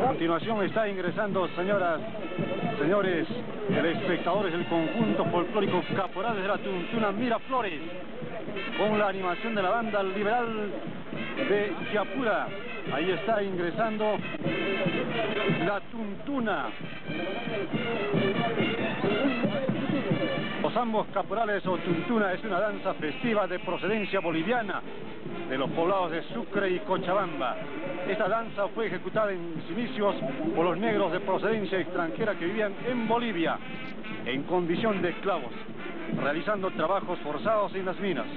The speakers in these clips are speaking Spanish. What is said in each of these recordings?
continuación está ingresando, señoras, señores, telespectadores del conjunto folclórico Caporales de la Tuntuna Miraflores, con la animación de la banda liberal de Yapura. Ahí está ingresando la Tuntuna. Los ambos caporales o tuntuna es una danza festiva de procedencia boliviana de los poblados de Sucre y Cochabamba. Esta danza fue ejecutada en sus inicios por los negros de procedencia extranjera que vivían en Bolivia en condición de esclavos, realizando trabajos forzados en las minas.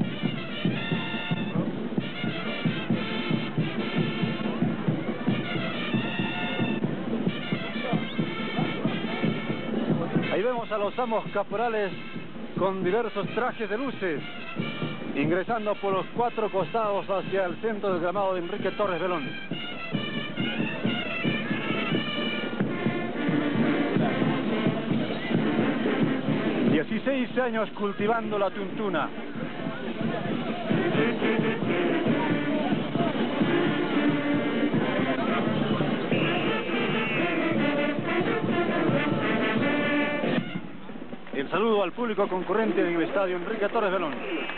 Ahí vemos a los amos caporales con diversos trajes de luces, ingresando por los cuatro costados hacia el centro del gramado de Enrique Torres Belón. ...16 años cultivando la tuntuna. El saludo al público concurrente en el estadio Enrique Torres Belón.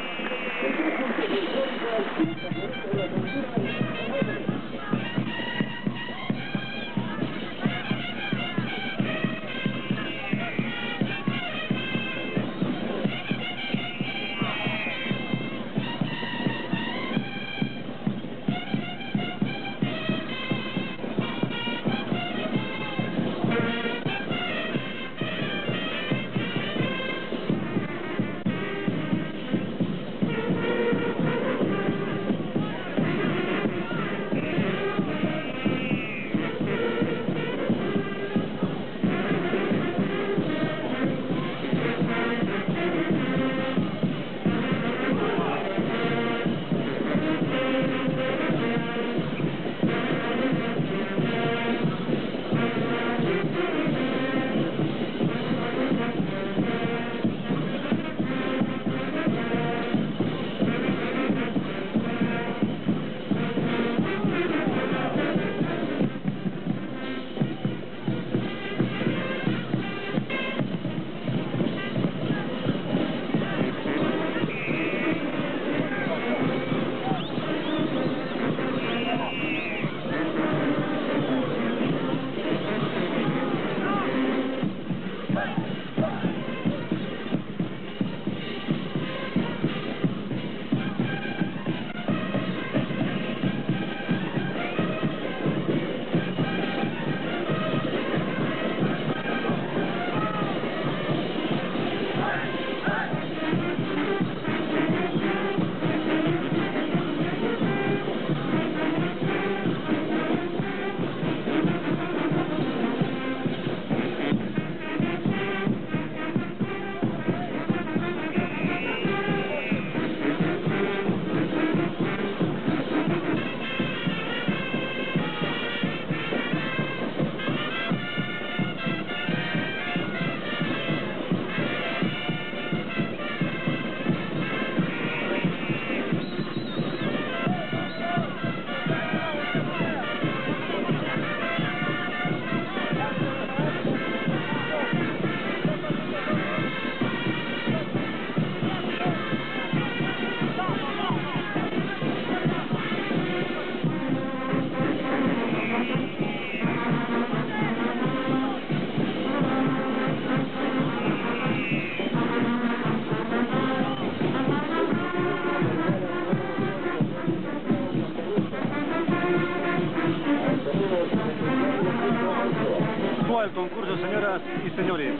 El concurso, señoras y señores,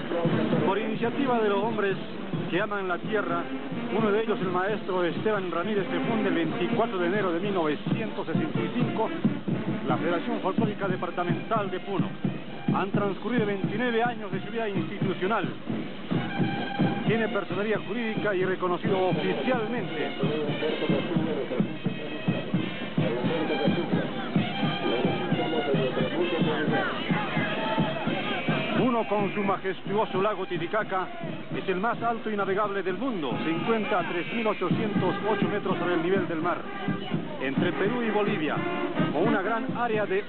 por iniciativa de los hombres que aman la tierra, uno de ellos, el maestro Esteban Ramírez, que funda el 24 de enero de 1965 la Federación Folclórica Departamental de Puno. Han transcurrido 29 años de su vida institucional. Tiene personería jurídica y reconocido oficialmente. Uno, con su majestuoso lago Titicaca, es el más alto y navegable del mundo. Se encuentra a 3.808 metros sobre el nivel del mar. entre Perú y Bolivia, con una gran área de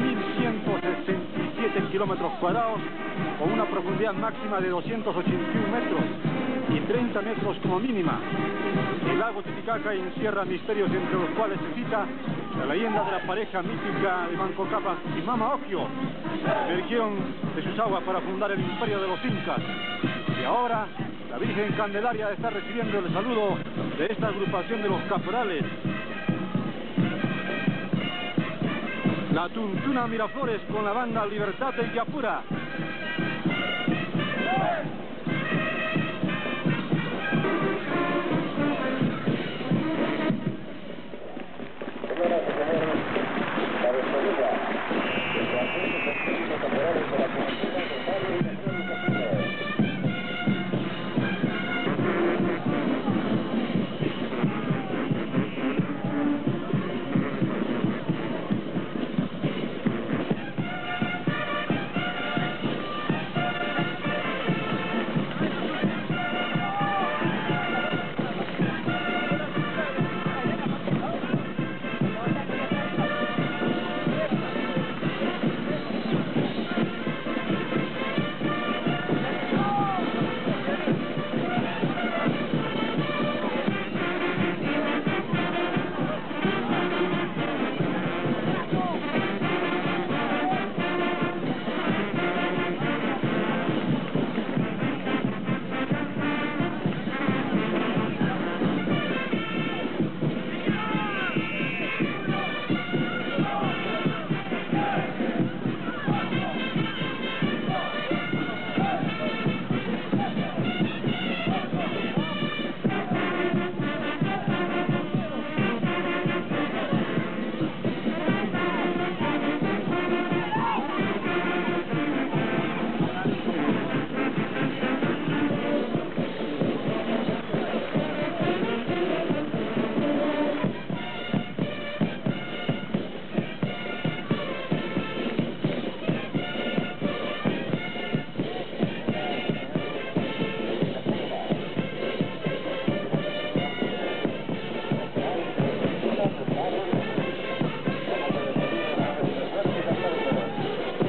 8.167 kilómetros cuadrados, con una profundidad máxima de 281 metros y 30 metros como mínima. El lago Titicaca encierra misterios, entre los cuales se cita la leyenda de la pareja mítica de Manco Cápac y Mama Ocllo, que emergieron de sus aguas para fundar el imperio de los incas. Y ahora la Virgen Candelaria está recibiendo el saludo de esta agrupación de los caporales. La Tuntuna Miraflores con la banda Libertad de Yapura. Señoras y señores, la despedida de Francisco Castillo Caporales de la Comunidad de Pablo y Nación Castillo.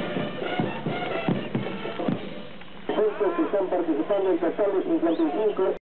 Que están participando en Casal de 55.